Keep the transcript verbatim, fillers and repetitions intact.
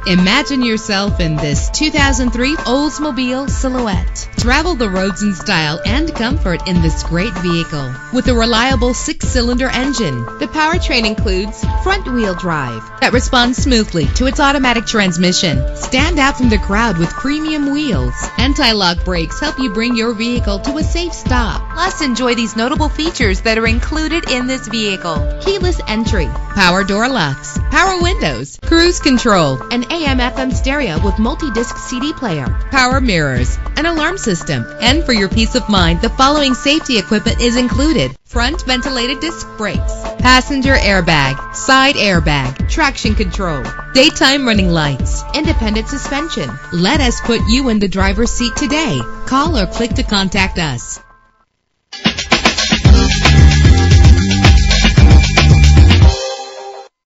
Imagine yourself in this two thousand three Oldsmobile Silhouette. Travel the roads in style and comfort in this great vehicle. With a reliable six-cylinder engine, the powertrain includes front-wheel drive that responds smoothly to its automatic transmission. Stand out from the crowd with premium wheels. Anti-lock brakes help you bring your vehicle to a safe stop. Plus, enjoy these notable features that are included in this vehicle: keyless entry, power door locks, power windows, cruise control, an A M F M stereo with multi-disc C D player, power mirrors, an alarm system. And for your peace of mind, the following safety equipment is included: front ventilated disc brakes, passenger airbag, side airbag, traction control, daytime running lights, independent suspension. Let us put you in the driver's seat today. Call or click to contact us.